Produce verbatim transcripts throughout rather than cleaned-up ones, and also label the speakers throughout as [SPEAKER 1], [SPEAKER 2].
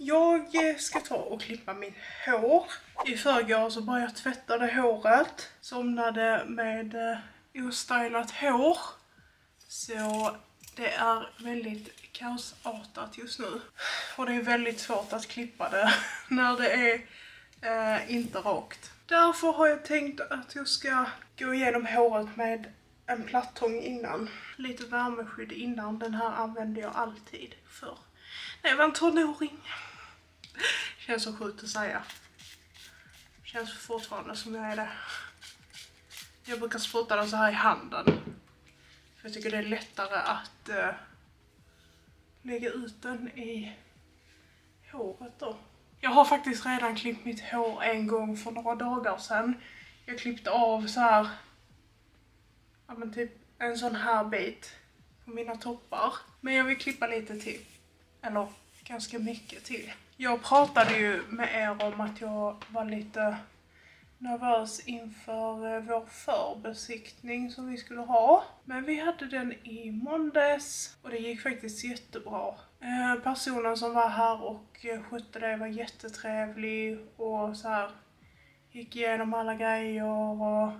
[SPEAKER 1] Jag ska ta och klippa mitt hår. I förrgår så bara jag tvättade håret. Somnade med eh, ostylat hår. Så det är väldigt kaosartat just nu. Och det är väldigt svårt att klippa det när det är eh, inte rakt. Därför har jag tänkt att jag ska gå igenom håret med en plattång innan. Lite värmeskydd innan. Den här använder jag alltid för när jag var en tonåring. Känns så sjukt att säga. Känns fortfarande som jag är det. Jag brukar spruta den så här i handen. För jag tycker det är lättare att uh, lägga ut den i håret då. Jag har faktiskt redan klippt mitt hår en gång för några dagar sedan. Jag klippte av så här, ja men typ en sån här bit på mina toppar. Men jag vill klippa lite till. Eller ganska mycket till. Jag pratade ju med er om att jag var lite nervös inför vår förbesiktning som vi skulle ha. Men vi hade den i måndags och det gick faktiskt jättebra. Eh, personen som var här och skötte det var jättetrevlig och så här gick igenom alla grejer och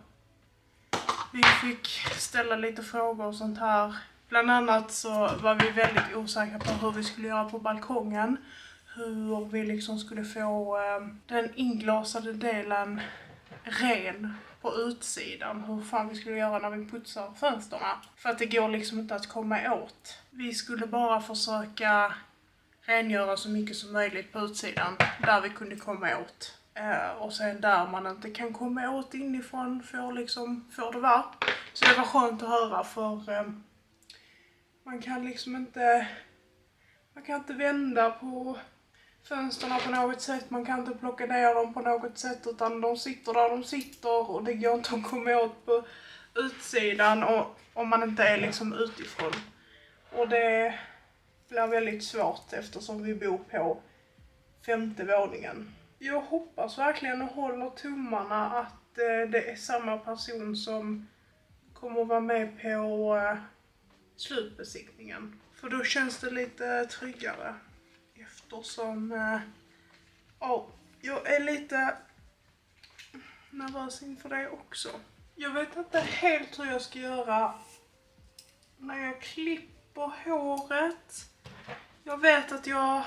[SPEAKER 1] vi fick ställa lite frågor och sånt här. Bland annat så var vi väldigt osäkra på hur vi skulle göra på balkongen. Hur vi liksom skulle få eh, den inglasade delen ren på utsidan. Hur fan vi skulle göra när vi putsar fönsterna. För att det går liksom inte att komma åt. Vi skulle bara försöka rengöra så mycket som möjligt på utsidan. Där vi kunde komma åt. Eh, och sen där man inte kan komma åt inifrån får, liksom, får det vara. Så det var skönt att höra för eh, man kan liksom inte... Man kan inte vända på fönsterna på något sätt. Man kan inte plocka ner dem på något sätt. Utan de sitter där de sitter. Och det går inte att komma åt på utsidan. Och, om man inte är liksom utifrån. Och det blir väldigt svårt eftersom vi bor på femte våningen. Jag hoppas verkligen och håller tummarna att eh, det är samma person som kommer vara med på eh, slutbesiktningen. För då känns det lite tryggare. Eftersom eh, oh, jag är lite nervös inför det också. Jag vet inte helt hur jag ska göra när jag klipper håret. Jag vet att jag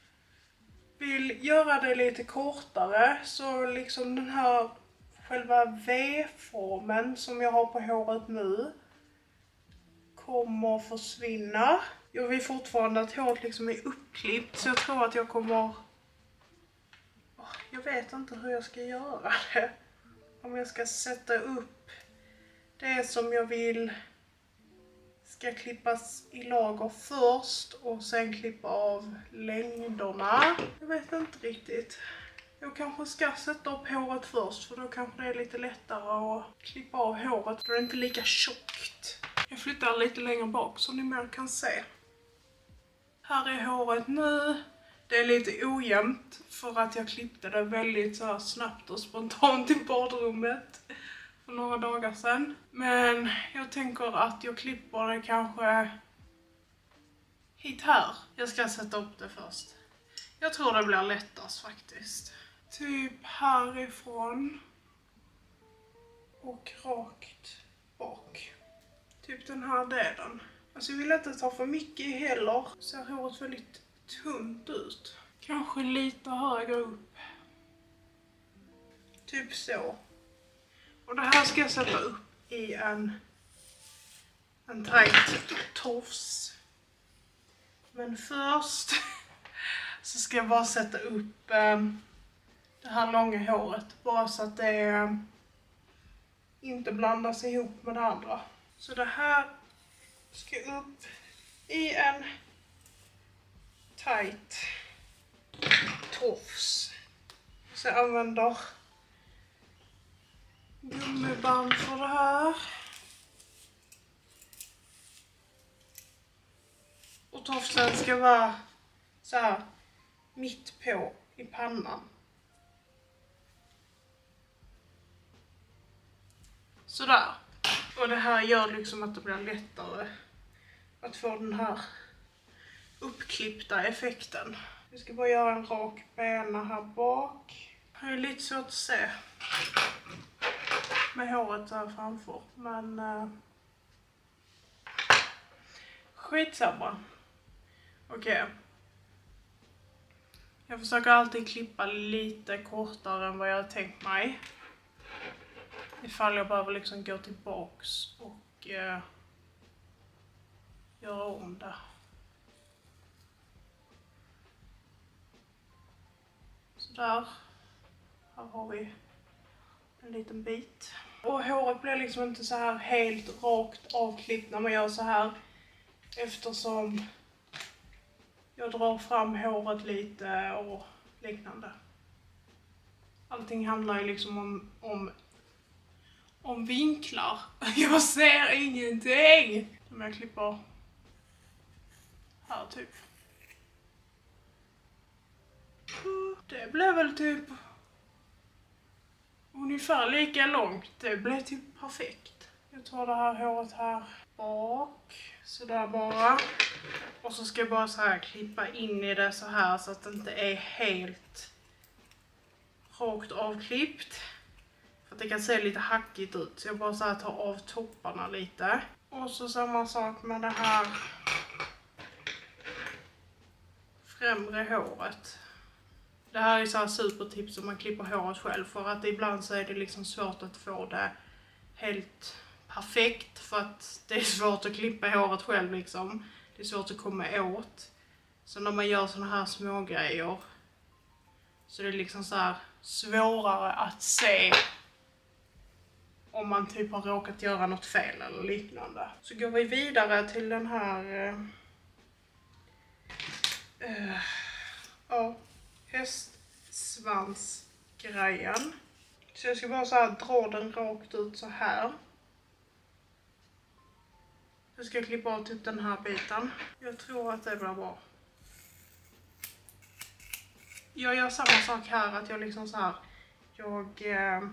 [SPEAKER 1] vill göra det lite kortare. Så liksom den här själva V-formen som jag har på håret nu kommer försvinna. Jag vill fortfarande att håret liksom är uppklippt. Så jag tror att jag kommer... Oh, jag vet inte hur jag ska göra det. Om jag ska sätta upp det som jag vill ska klippas i lager först. Och sen klippa av längderna. Jag vet inte riktigt. Jag kanske ska sätta upp håret först. För då kanske det är lite lättare att klippa av håret. Då är det inte lika tjockt. Jag flyttar lite längre bak så ni mer kan se. Här är håret nu. Det är lite ojämnt för att jag klippte det väldigt så här snabbt och spontant i badrummet för några dagar sedan. Men jag tänker att jag klipper det kanske hit här. Jag ska sätta upp det först. Jag tror det blir lättast faktiskt. Typ härifrån och rakt bak. Typ den här delen. Alltså jag vill inte ta för mycket heller. Ser håret väldigt tunt ut. Kanske lite högre upp. Typ så. Och det här ska jag sätta upp i en, en tajt tofs. Men först så ska jag bara sätta upp um, det här långa håret. Bara så att det um, inte blandas ihop med det andra. Så det här ska upp i en tight tofs. Så jag använder gummiband för det här. Och tofsen ska vara så här mitt på i pannan. Sådär. Och det här gör liksom att det blir lättare att få den här uppklippta effekten. Jag ska bara göra en rak bena här bak. Det är lite svårt att se med håret här framför. Men uh, skitsamma. Okej. Okay. Jag försöker alltid klippa lite kortare än vad jag har tänkt mig. Ifall jag behöver liksom gå tillbaks och uh, göra om det. Där, här har vi en liten bit. Och håret blir liksom inte så här helt rakt avklippt när man gör så här. Eftersom jag drar fram håret lite och liknande. Allting handlar ju liksom om, om, om vinklar. Jag ser ingenting! Om jag klipper här typ. Det blev väl typ ungefär lika långt. Det blev typ perfekt. Jag tar det här håret här bak. Så där bara. Och så ska jag bara så här klippa in i det så här så att det inte är helt rakt avklippt. För att det kan se lite hackigt ut. Så jag bara så här tar av topparna lite. Och så samma sak med det här främre håret. Det här är så här supertips om man klipper håret själv, för att ibland så är det liksom svårt att få det helt perfekt, för att det är svårt att klippa håret själv liksom. Det är svårt att komma åt. Så när man gör såna här små grejer så är det liksom så här svårare att se om man typ har råkat göra något fel eller liknande. Så går vi vidare till den här uh, uh, ja, hästsvansgrejen. Så jag ska bara så här dra den rakt ut så här. Jag ska klippa av typ den här biten. Jag tror att det blir bra. Jag gör samma sak här, att jag liksom så här, jag eh,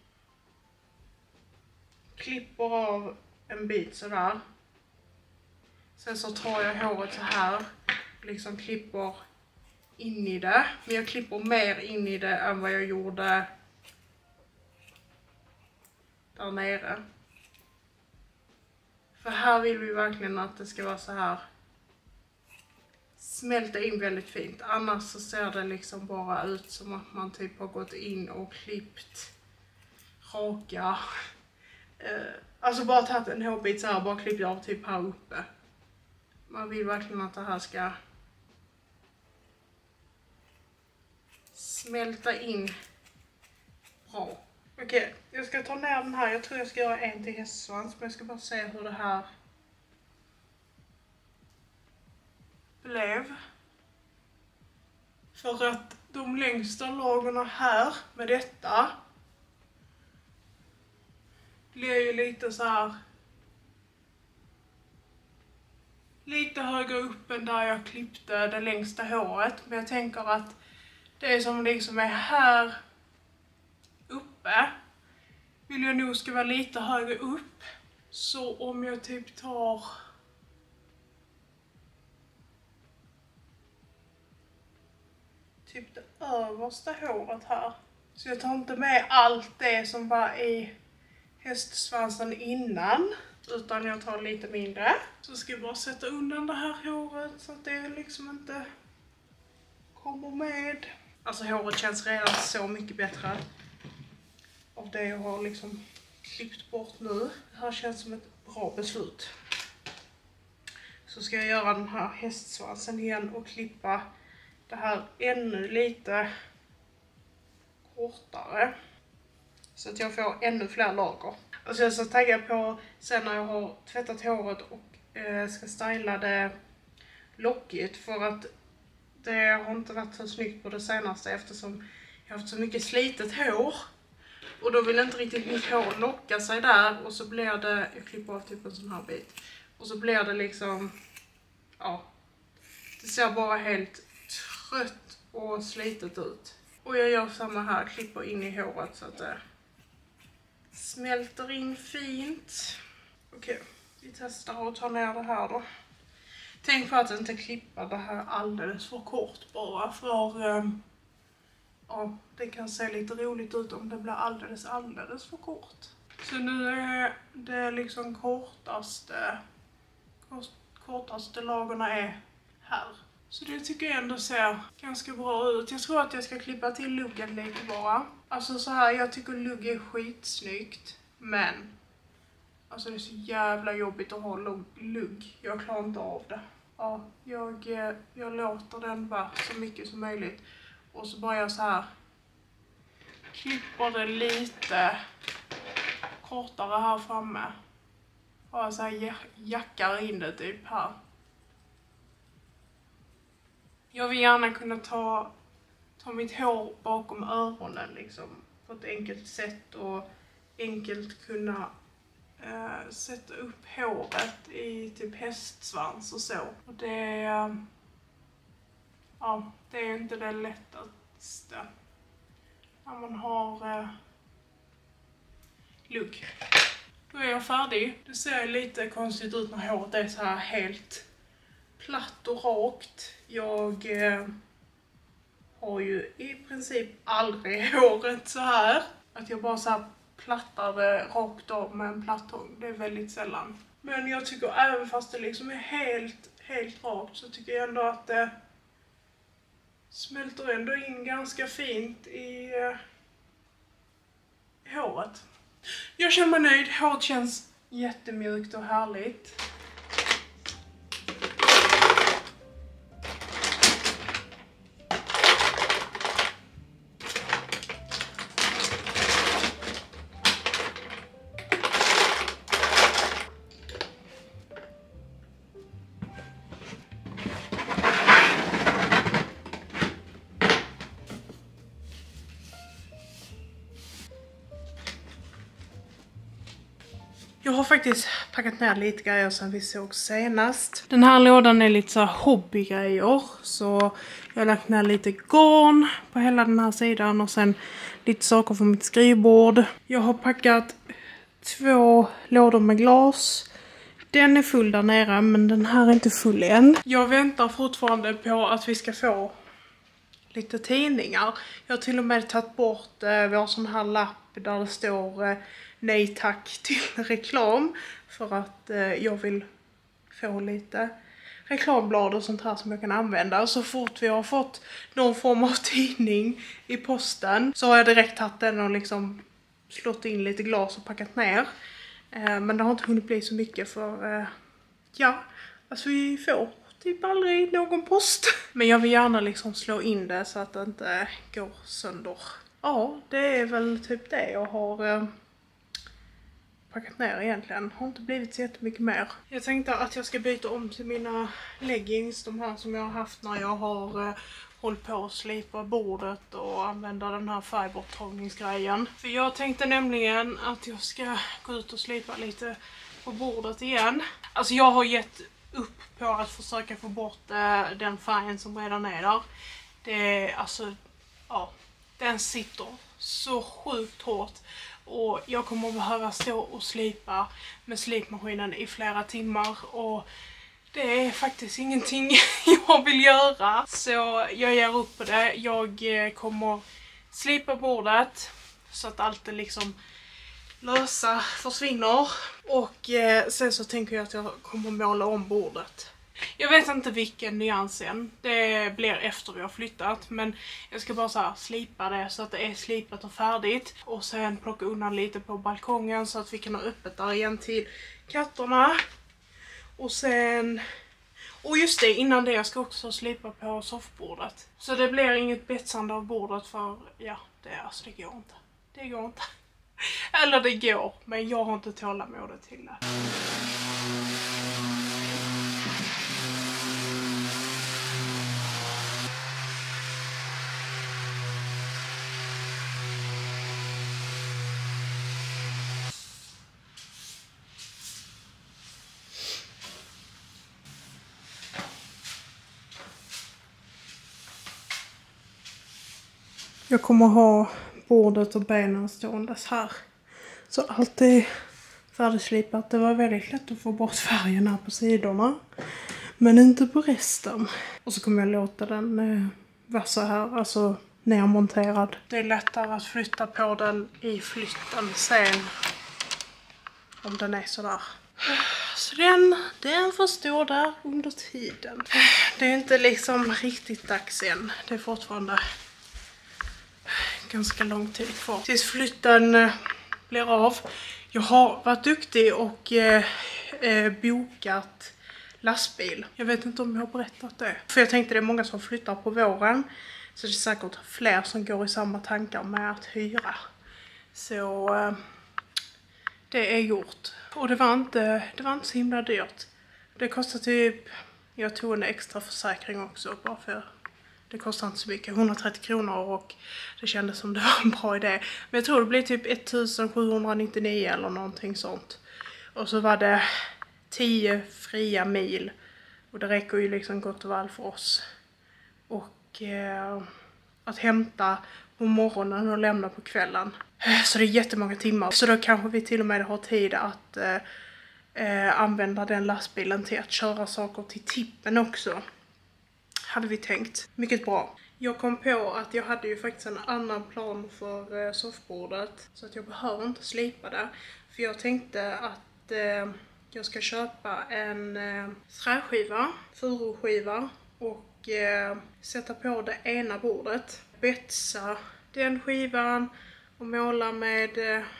[SPEAKER 1] klipper av en bit så där. Sen så tar jag håret så här, liksom klipper in i det. Men jag klipper mer in i det än vad jag gjorde där nere. För här vill vi verkligen att det ska vara så här, smälta in väldigt fint. Annars så ser det liksom bara ut som att man typ har gått in och klippt raka. Eh, alltså bara tagit en hårbit så här, bara klippt av typ här uppe. Man vill verkligen att det här ska smälta in bra. Okej, okay, jag ska ta ner den här. Jag tror jag ska göra en till hästsvans, men jag ska bara se hur det här blev. För att de längsta lagorna här med detta blir ju lite så här lite högre upp än där jag klippte det längsta håret. Men jag tänker att det som liksom är här uppe vill jag nog ska vara lite högre upp. Så om jag typ tar typ det översta håret här. Så jag tar inte med allt det som var i hästsvansen innan, utan jag tar lite mindre. Så ska jag bara sätta undan det här håret så att det liksom inte kommer med. Alltså håret känns redan så mycket bättre av det jag har liksom klippt bort nu. Det här känns som ett bra beslut. Så ska jag göra den här hästsvansen igen och klippa det här ännu lite kortare. Så att jag får ännu fler lager. Alltså jag är så taggad på sen när jag har tvättat håret och eh, ska styla det lockigt. För att det har inte varit så snyggt på det senaste eftersom jag har haft så mycket slitet hår. Och då vill inte riktigt mitt hår locka sig där. Och så blir det, jag klipper av typ en sån här bit. Och så blir det liksom, ja, det ser bara helt trött och slitet ut. Och jag gör samma här, klipper in i håret så att det smälter in fint. Okej, vi testar och tar ner det här då. Tänk på att inte klippa det här alldeles för kort bara, för um, ja, det kan se lite roligt ut om det blir alldeles, alldeles för kort. Så nu är det liksom kortaste, kort, kortaste lagorna är här. Så det tycker jag ändå ser ganska bra ut. Jag tror att jag ska klippa till luggen lite bara. Alltså så här, jag tycker lugg är skitsnyggt, men alltså det är så jävla jobbigt att ha lugg. Jag klarar inte av det. Ja, jag, jag låter den vara så mycket som möjligt. Och så bara jag så här klipper det lite kortare här framme. Bara så här jackar in det typ här. Jag vill gärna kunna ta, ta mitt hår bakom öronen liksom. På ett enkelt sätt och enkelt kunna äh, sätta upp håret i typ hästsvans och så. Och det äh, ja, det är inte det lättaste när man har äh, lugg. Då är jag färdig. Det ser lite konstigt ut när håret är så här helt platt och rakt. Jag eh, har ju i princip aldrig håret så här. Att jag bara så här plattar det rakt av med en plattång. Det är väldigt sällan. Men jag tycker även fast det liksom är helt, helt rakt så tycker jag ändå att det smälter ändå in ganska fint i eh, håret. Jag känner mig nöjd. Håret känns jättemjukt och härligt. Jag har faktiskt packat ner lite grejer som vi såg senast. Den här lådan är lite så här hobbygrejer. Så jag har lagt ner lite garn på hela den här sidan. Och sen lite saker från mitt skrivbord. Jag har packat två lådor med glas. Den är full där nere, men den här är inte full än. Jag väntar fortfarande på att vi ska få lite tidningar. Jag har till och med tagit bort eh, vår sån här lapp där det står eh, nej tack till reklam. För att eh, jag vill få lite reklamblad och sånt här som jag kan använda. Så fort vi har fått någon form av tidning i posten så har jag direkt tagit den och liksom slått in lite glas och packat ner. Eh, men det har inte hunnit bli så mycket för eh, ja, alltså vi får typ aldrig någon post. Men jag vill gärna liksom slå in det så att det inte går sönder. Ja, det är väl typ det jag har eh, packat ner egentligen. Har inte blivit så jättemycket mer. Jag tänkte att jag ska byta om till mina leggings. De här som jag har haft när jag har eh, hållit på att slipa bordet och använda den här färgborttagningsgrejen. För jag tänkte nämligen att jag ska gå ut och slipa lite på bordet igen. Alltså jag har gett upp på att försöka få bort eh, den färgen som redan är där. Det är alltså, ja, den sitter så sjukt hårt. Och jag kommer att behöva stå och slipa med slipmaskinen i flera timmar. Och det är faktiskt ingenting jag vill göra. Så jag ger upp på det. Jag kommer slipa bordet så att allt det liksom lösa försvinner. Och eh, sen så tänker jag att jag kommer måla om bordet. Jag vet inte vilken nyans än. Det blir efter vi har flyttat. Men jag ska bara så här slipa det så att det är slipat och färdigt. Och sen plocka undan lite på balkongen så att vi kan ha öppet där igen till katterna. Och sen... Och just det, innan det jag ska också slipa på soffbordet. Så det blir inget betsande av bordet för... Ja, det, alltså, det går inte. Det går inte. Eller det går, men jag har inte tålamodet till det. Jag kommer ha bordet och benen ståendes här. Så allt är färdigslipat. Det var väldigt lätt att få bort färgen här på sidorna. Men inte på resten. Och så kommer jag låta den eh, vara så här, alltså nermonterad. Det är lättare att flytta på den i flytten sen. Om den är sådär. Så den, den får stå där under tiden. Det är inte liksom riktigt dags än. Det är fortfarande ganska lång tid kvar tills flytten eh, blir av. Jag har varit duktig och eh, eh, bokat lastbil. Jag vet inte om jag har berättat det. För jag tänkte det är många som flyttar på våren. Så det är säkert fler som går i samma tankar med att hyra. Så eh, det är gjort. Och det var inte, det var inte så himla dyrt. Det kostar typ, jag tog en extra försäkring också bara för det kostar inte så mycket, hundratrettio kronor, och det kändes som det var en bra idé. Men jag tror det blir typ ettusensjuhundranittionio eller någonting sånt. Och så var det tio fria mil. Och det räcker ju liksom gott och väl för oss. Och eh, att hämta på morgonen och lämna på kvällen. Så det är jättemånga timmar. Så då kanske vi till och med har tid att eh, eh, använda den lastbilen till att köra saker till tippen också. Hade vi tänkt. Mycket bra. Jag kom på att jag hade ju faktiskt en annan plan för eh, soffbordet. Så att jag behöver inte slipa det. För jag tänkte att eh, jag ska köpa en eh, träskiva, furuskiva. Och eh, sätta på det ena bordet. Betsa den skivan. Och måla med eh,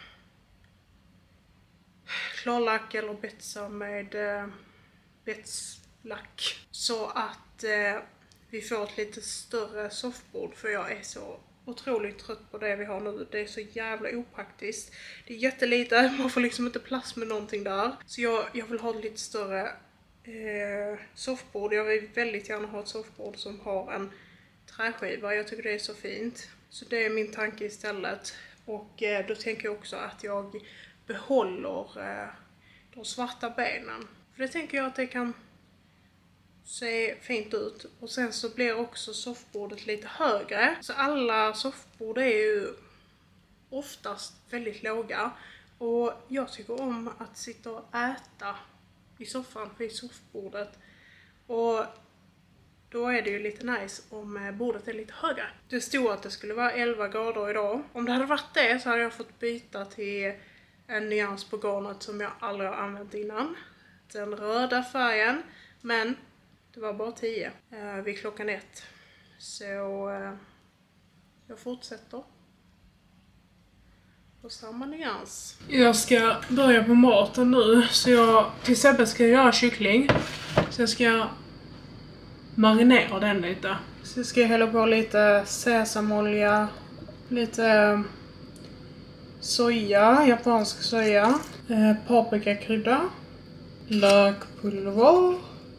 [SPEAKER 1] klarlack eller betsa med eh, betslack. Så att eh, vi får ett lite större soffbord, för jag är så otroligt trött på det vi har nu. Det är så jävla opraktiskt. Det är jättelite, man får liksom inte plats med någonting där. Så jag, jag vill ha ett lite större eh, soffbord. Jag vill väldigt gärna ha ett soffbord som har en träskiva. Jag tycker det är så fint. Så det är min tanke istället. Och eh, då tänker jag också att jag behåller eh, de svarta benen. För det tänker jag att det kan se fint ut. Och sen så blir också soffbordet lite högre. Så alla soffbord är ju oftast väldigt låga. Och jag tycker om att sitta och äta i soffan vid soffbordet. Och då är det ju lite nice om bordet är lite högre. Det stod att det skulle vara elva grader idag. Om det hade varit det så hade jag fått byta till en nyans på garnet som jag aldrig har använt innan. Den röda färgen. Men det var bara tio eh, vid klockan ett. Så eh, jag fortsätter på samma nyans. Jag ska börja på maten nu. Så jag till exempel ska jag göra kyckling. Så jag ska marinera den lite. Så ska jag hälla på lite sesamolja. Lite soja, japansk soja. Eh, paprikakrydda. Lökpulver.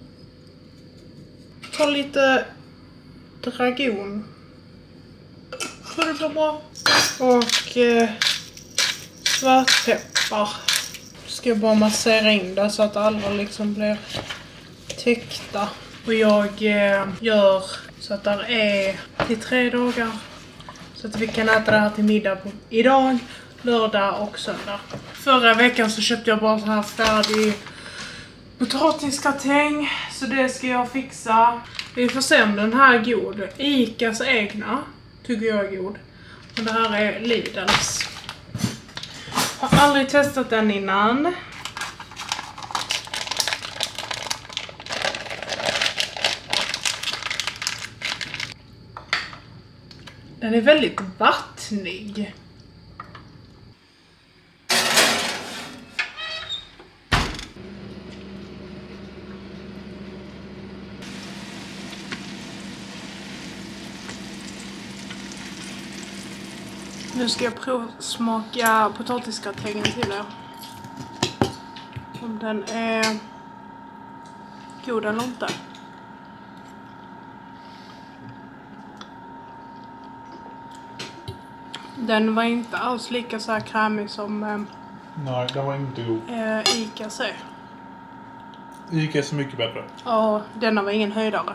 [SPEAKER 1] Ta lite dragon. Tror det blir bra. Och eh, svartpeppar. Ska jag bara massera in det så att alla liksom blir täckta. Och jag eh, gör så att det är till tre dagar. Så att vi kan äta det här till middag på idag, lördag och söndag. Förra veckan så köpte jag bara så här färdig potatisgratäng. Så det ska jag fixa. Vi får se om den här är god. Icas egna tycker jag är god. Och det här är Lidls. Har aldrig testat den innan. Den är väldigt vattnig. Nu ska jag provsmaka potatisgratängen till det. Om den är god eller inte. Den var inte alls lika så här krämig som eh,
[SPEAKER 2] nej, den var inte god.
[SPEAKER 1] Eh, Icas är.
[SPEAKER 2] Icas är så mycket bättre.
[SPEAKER 1] Ja, denna var ingen höjdare.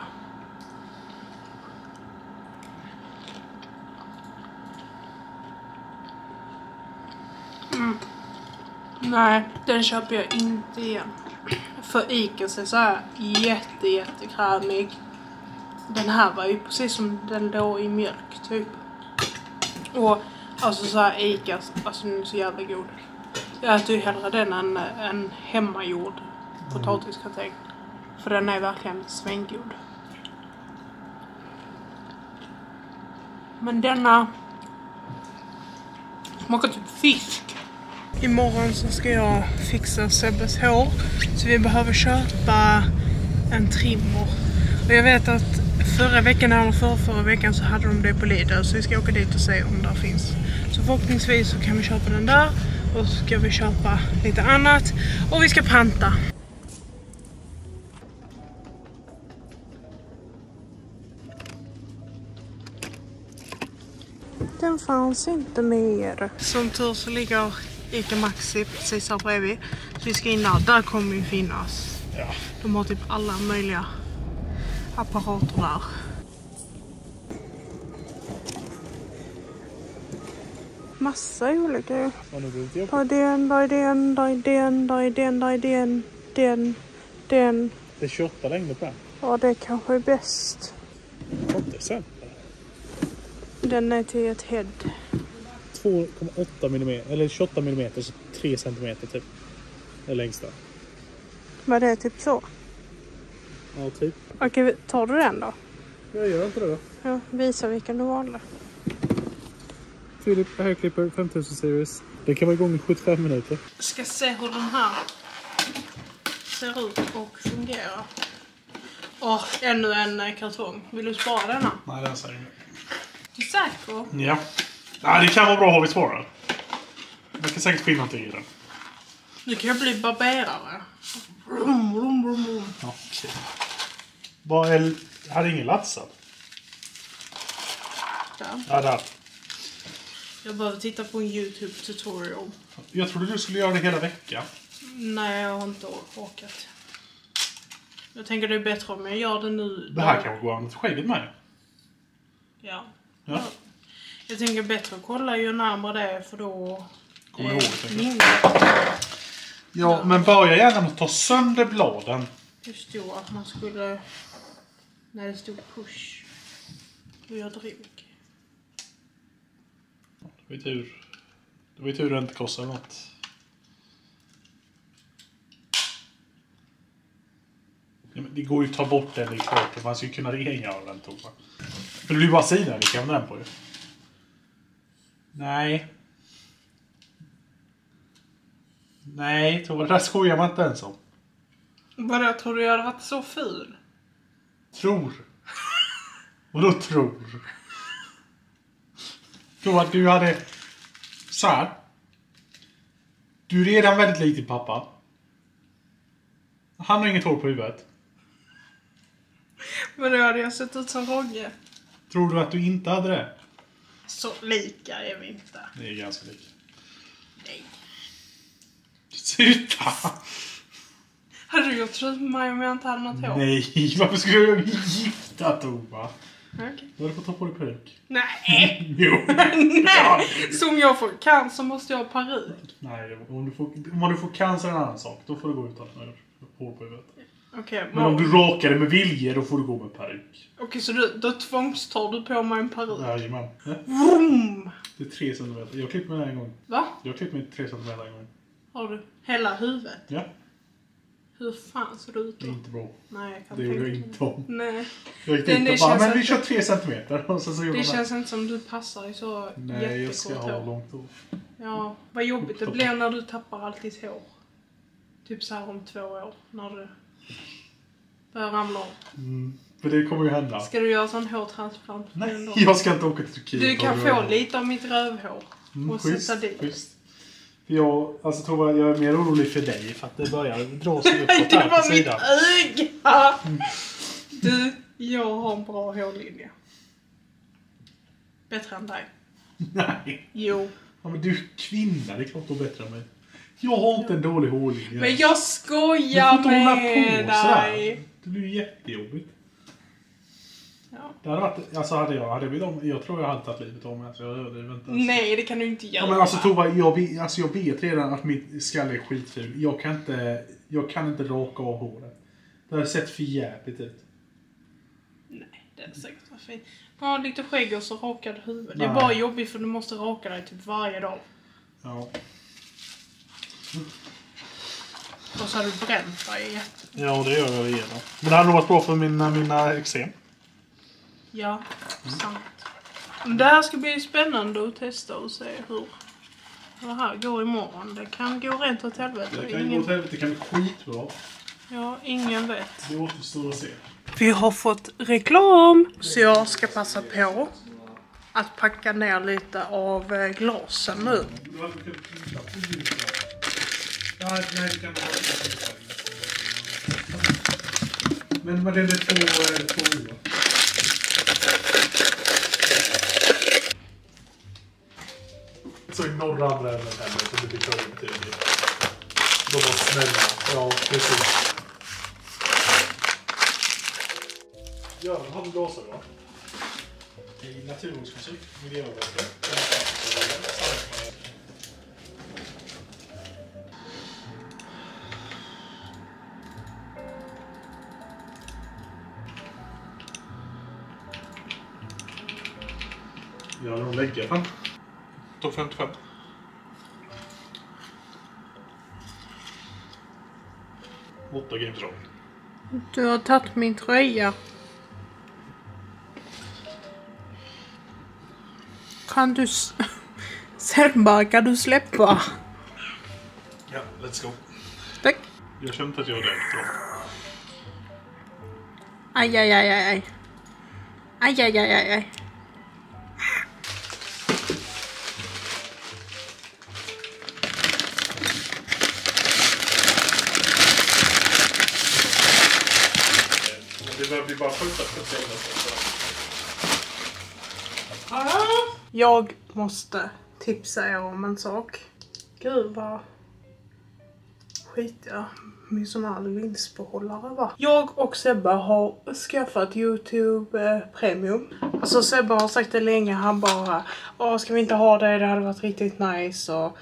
[SPEAKER 1] Mm. Nej, den köper jag inte igen. För Icas är så här jätte, jättekrämig. Den här var ju precis som den låg i mjölk typ. Och alltså så här Icas, alltså den är så jävla god. Jag äter ju hellre den än en hemmagjord potatisgratäng. För den är verkligen svängod. Men denna smakar typ fisk. Imorgon så ska jag fixa Sebbes hår. Så vi behöver köpa en trimmer. Och jag vet att förra veckan eller förra, förra veckan så hade de det på Lidl. Så vi ska åka dit och se om det finns. Så förhoppningsvis så kan vi köpa den där. Och så ska vi köpa lite annat. Och vi ska panta. Den fanns inte mer. Som tur så ligger Ica Maxi precis här bredvid. Så vi ska in där. Där kommer ju finnas.
[SPEAKER 2] Ja.
[SPEAKER 1] De har typ alla möjliga apparater där. Massa olika.
[SPEAKER 2] Har du blivit jobbigt?
[SPEAKER 1] Där är den, där är den, där är den, där är den, där är den, den, den.
[SPEAKER 2] Det är tjugoåtta längder på den.
[SPEAKER 1] Ja, det kanske är bäst.
[SPEAKER 2] åttio cent.
[SPEAKER 1] Den är till ett head.
[SPEAKER 2] två komma åtta millimeter, eller tjugoåtta millimeter, så tre centimeter typ. Det längsta.
[SPEAKER 1] Vad det är typ så.
[SPEAKER 2] Ja, typ.
[SPEAKER 1] Okej, tar du den då?
[SPEAKER 2] Jag gör inte det då.
[SPEAKER 1] Ja, visa vilken du valde.
[SPEAKER 2] Philip Hair Clipper femtusen series. Den kan vara igång i sjuttiofem minuter.
[SPEAKER 1] Ska se hur den här ser ut och fungerar. Åh, ännu en kartong. Vill du spara denna?
[SPEAKER 2] Nej, den säger jag.
[SPEAKER 1] Du är säker?
[SPEAKER 2] Ja. Nej, det kan vara bra att ha vi sparar. Jag kan säkert finna någonting i den.
[SPEAKER 1] Du kan ju bli barberare. Brum, brum, brum, brum.
[SPEAKER 2] Okej. Vad är... Hade ingen latsad?
[SPEAKER 1] Där.
[SPEAKER 2] Ja, där.
[SPEAKER 1] Jag behöver titta på en YouTube tutorial.
[SPEAKER 2] Jag trodde du skulle göra det hela veckan.
[SPEAKER 1] Nej, jag har inte orkat. Jag tänker det är bättre om jag gör det nu.
[SPEAKER 2] Det här kan gå an till skägget med.
[SPEAKER 1] Ja.
[SPEAKER 2] Ja.
[SPEAKER 1] Jag tänker bättre att kolla ju närmare det är, för då...
[SPEAKER 2] Kommer du ihåg det?
[SPEAKER 1] mindre.
[SPEAKER 2] Ja, men börja gärna med att ta sönder bladen.
[SPEAKER 1] Det stod att man skulle... När det stod push. Och jag drog.
[SPEAKER 2] Det var ju tur. Det var ju tur det inte kostade något. Ja, men det går ju att ta bort den, det är klart. Man ska ju kunna rengöra den, Tova. Men det blir bara sidan vi kan den på ju. Nej. Nej, Tova, det där skojar man inte ens om.
[SPEAKER 1] Vadå, tror du jag hade varit så ful?
[SPEAKER 2] Tror. Vadå tror? Tova, att du hade... Så här. Du är redan väldigt lik din pappa. Han har inget hår på huvudet.
[SPEAKER 1] Men då hade jag sett ut som Rogge.
[SPEAKER 2] Tror du att du inte hade det?
[SPEAKER 1] Så lika är vi inte.
[SPEAKER 2] Det är ganska lika.
[SPEAKER 1] Nej.
[SPEAKER 2] Sluta!
[SPEAKER 1] Hade du gjort slut med mig om jag inte hade något hår?
[SPEAKER 2] Nej, varför skulle du bli gifta, Tova?
[SPEAKER 1] Okej. Okay.
[SPEAKER 2] Du hade fått ta på dig peruk.
[SPEAKER 1] Nej!
[SPEAKER 2] Jo!
[SPEAKER 1] Nej! Så om jag får cancer måste jag ha peruk?
[SPEAKER 2] Nej, om du, får, om du får cancer är en annan sak. Då får du gå utan hår på huvudet.
[SPEAKER 1] Okay,
[SPEAKER 2] men om du rakar det med vilje, då får du gå med peruk.
[SPEAKER 1] Okej, okay, så du, då tvångstar du på mig en peruk?
[SPEAKER 2] Jajamän. Ja.
[SPEAKER 1] Vroom!
[SPEAKER 2] Det är tre centimeter. Jag klippte mig den en gång.
[SPEAKER 1] Va?
[SPEAKER 2] Jag klippte mig tre centimeter en gång.
[SPEAKER 1] Har du? Hela huvudet?
[SPEAKER 2] Ja.
[SPEAKER 1] Hur fan ser du ut då?
[SPEAKER 2] Det är inte bra.
[SPEAKER 1] Nej, jag kan
[SPEAKER 2] det gjorde jag inte om.
[SPEAKER 1] Nej.
[SPEAKER 2] Jag gick dit och bara, men vi kör tre centimeter. Och så så
[SPEAKER 1] det känns inte som du passar i så
[SPEAKER 2] nej,
[SPEAKER 1] jättekort
[SPEAKER 2] jag ska ha långt hår.
[SPEAKER 1] Ja, vad jobbigt det blir när du tappar allt ditt hår. Typ så här om två år. När du börjar ramla om.
[SPEAKER 2] Mm, för det kommer ju hända.
[SPEAKER 1] Ska du göra sån hårtransplant?
[SPEAKER 2] Nej, jag ska inte åka till Turkiet.
[SPEAKER 1] Du kan få lite av mitt rövhår.
[SPEAKER 2] Mm,
[SPEAKER 1] och
[SPEAKER 2] schysst,
[SPEAKER 1] sätta dit.
[SPEAKER 2] Schysst. Jag, alltså, tror jag, jag är mer orolig för dig. För att det börjar dra sig uppåt
[SPEAKER 1] det
[SPEAKER 2] här
[SPEAKER 1] var
[SPEAKER 2] på
[SPEAKER 1] mitt
[SPEAKER 2] sidan.
[SPEAKER 1] öga! Mm. Du, jag har en bra hårlinje. Bättre än dig.
[SPEAKER 2] Nej.
[SPEAKER 1] Jo.
[SPEAKER 2] Ja, men du är kvinna, det är klart du är bättre än mig. Jag har inte en dålig hårlinje.
[SPEAKER 1] Men jag skojar med dig.
[SPEAKER 2] Det blir jättejobbigt.
[SPEAKER 1] Ja.
[SPEAKER 2] Det hade varit, alltså hade jag, hade jag, om, jag tror jag hade tagit livet om mig. Alltså, jag hörde det inte ens.
[SPEAKER 1] Nej, det kan du inte göra.
[SPEAKER 2] Ja, men alltså Tova, jag, alltså, jag vet redan att mitt skalle är skitful. Jag kan inte jag kan inte raka av håret. Det har sett för jävligt ut.
[SPEAKER 1] Nej, det är säkert vad fint. Man har lite skägg och så rakad huvud. Det är
[SPEAKER 2] Nej.
[SPEAKER 1] bara jobbigt för du måste raka dig typ varje dag.
[SPEAKER 2] Ja.
[SPEAKER 1] Och så har du bränt dig jätte.
[SPEAKER 2] Ja, det gör jag igenom. Men det har nog varit bra för mina, mina eksem.
[SPEAKER 1] Ja, mm. sant. Men det här ska bli spännande att testa och se hur det här går imorgon. Det kan gå rent åt helvete.
[SPEAKER 2] Det kan
[SPEAKER 1] ingen...
[SPEAKER 2] gå åt helvete, det kan bli skitbra.
[SPEAKER 1] Ja, ingen vet.
[SPEAKER 2] Det återstår att se.
[SPEAKER 1] Vi har fått reklam. Så jag ska passa på att packa ner lite av glasen nu.
[SPEAKER 2] Men vad är det två, två år? Så i norra andra änden heller som det blir kört tidigt. De var snälla. Ja, precis. Ja, de hade glasögon. I naturvårdsmusik, miljöverket. Ja, de lägger fan. Topp femtiofem. Åtta games roll.
[SPEAKER 1] Du har tagit min tröja. Kan du... Selma, kan du släppa?
[SPEAKER 2] Ja, let's go.
[SPEAKER 1] Tack.
[SPEAKER 2] Jag känner inte att jag är rädd.
[SPEAKER 1] Aj, aj, aj, aj. Aj, aj, aj, aj, aj.
[SPEAKER 2] Vi bara skjuta på
[SPEAKER 1] Jag måste tipsa er om en sak. Gud vad skitiga min sån här vinstbehållare va. Jag och Sebbe har skaffat YouTube eh, Premium. Alltså Sebbe har sagt det länge. Han bara, åh ska vi inte ha det? Det hade varit riktigt nice. Och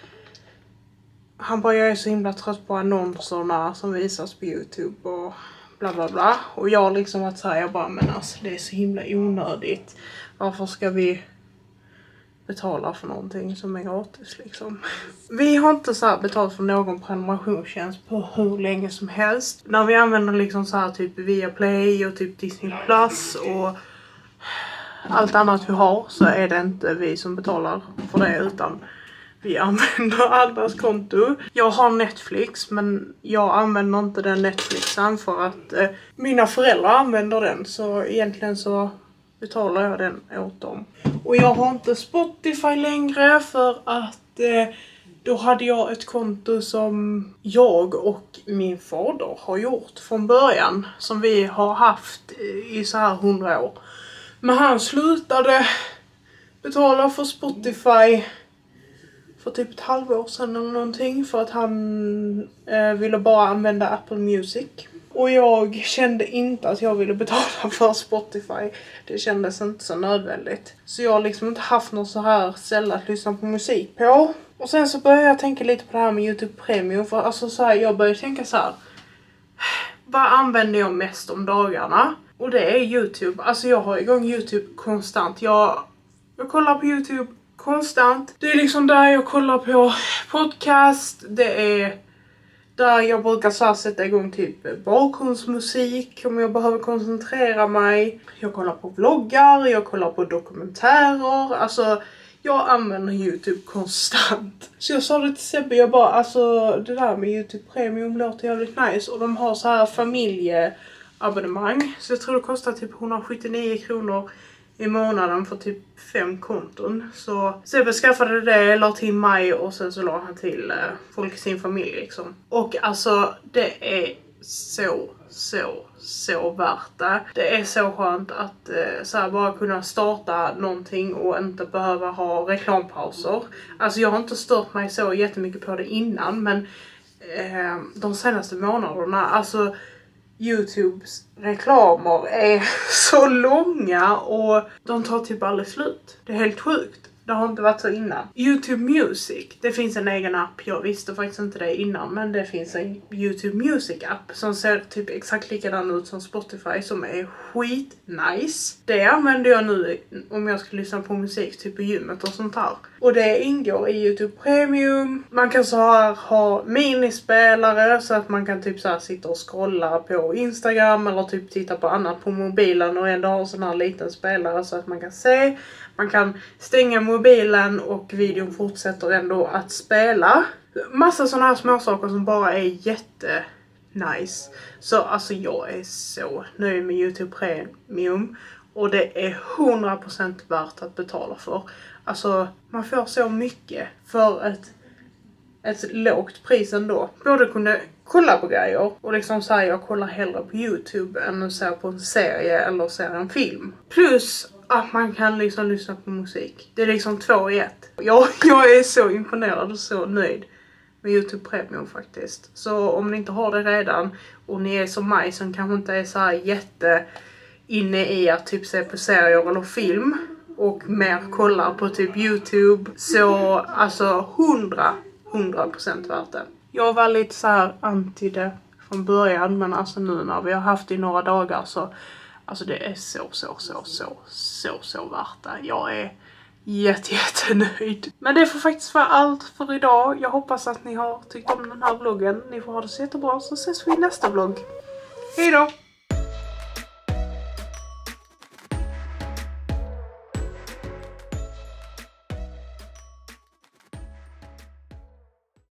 [SPEAKER 1] han bara, jag är så himla trött på annonserna som visas på YouTube och bla bla bla. Och jag liksom att säga, jag bara, men alltså det är så himla onödigt. Varför ska vi betala för någonting som är gratis liksom? Vi har inte så här betalt för någon prenumerationstjänst på hur länge som helst. När vi använder liksom så här typ Viaplay och typ Disney Plus och allt annat vi har, så är det inte vi som betalar för det utan vi använder andras konto. Jag har Netflix men jag använder inte den Netflixen för att eh, mina föräldrar använder den. Så egentligen så betalar jag den åt dem. Och jag har inte Spotify längre för att eh, då hade jag ett konto som jag och min fader har gjort från början. Som vi har haft i så här hundra år. Men han slutade betala för Spotify för typ ett halvår sedan eller någonting. För att han eh, ville bara använda Apple Music. Och jag kände inte att jag ville betala för Spotify. Det kändes inte så nödvändigt. Så jag har liksom inte haft någon så här ställe att lyssna på musik på. Och sen så började jag tänka lite på det här med YouTube Premium. För alltså så här, jag började tänka så här. Vad använder jag mest om dagarna? Och det är YouTube. Alltså jag har igång YouTube konstant. Jag, jag kollar på YouTube konstant. Det är liksom där jag kollar på podcast. Det är där jag brukar så här sätta igång typ bakgrundsmusik om jag behöver koncentrera mig. Jag kollar på vloggar, jag kollar på dokumentärer. Alltså jag använder YouTube konstant. Så jag sa det till Sebbe, jag bara alltså det där med YouTube Premium låter jävligt nice. Och de har så här familjeabonnemang. Så jag tror det kostar typ etthundrasjuttionio kronor i månaden för typ fem konton. Så Sebbe skaffade det, la till mig och sen så la han till eh, folk i sin familj liksom. Och alltså det är så, så, så värt det. Det är så skönt att eh, så här, bara kunna starta någonting och inte behöva ha reklampauser. Alltså jag har inte stört mig så jättemycket på det innan, men eh, de senaste månaderna, alltså YouTubes reklamer är så långa och de tar typ aldrig slut. Det är helt sjukt. Det har inte varit så innan. YouTube Music. Det finns en egen app. Jag visste faktiskt inte det innan. Men det finns en YouTube Music app. Som ser typ exakt likadan ut som Spotify. Som är skit nice. Det använder jag nu om jag ska lyssna på musik. Typ på gymmet och sånt här. Och det ingår i YouTube Premium. Man kan så här ha minispelare. Så att man kan typ så här sitta och scrolla på Instagram. Eller typ titta på annat på mobilen. Och ändå ha en sån här liten spelare. Så att man kan se. Man kan stänga mobilen och videon fortsätter ändå att spela. Massa sådana här små saker som bara är jätte nice. Så alltså jag är så nöjd med YouTube Premium. Och det är hundra procent värt att betala för. Alltså man får så mycket för ett, ett lågt pris ändå. Både kunna kolla på grejer och liksom säga jag kollar hellre på YouTube än att se på en serie eller se en film. Plus att man kan liksom lyssna på musik. Det är liksom två i ett. Jag, jag är så imponerad och så nöjd med YouTube Premium faktiskt. Så om ni inte har det redan och ni är som mig som kanske inte är så här jätte inne i att typ se på serier eller film och mer kollar på typ YouTube, så alltså hundra procent värt det. Jag var lite så här anti det från början, men alltså nu när vi har haft det i några dagar så alltså det är så, så, så, så, så, så värt det. Jag är jätte, jättenöjd. Men det får faktiskt vara allt för idag. Jag hoppas att ni har tyckt om den här vloggen. Ni får ha det så jättebra, så ses vi i nästa vlogg. Hej då!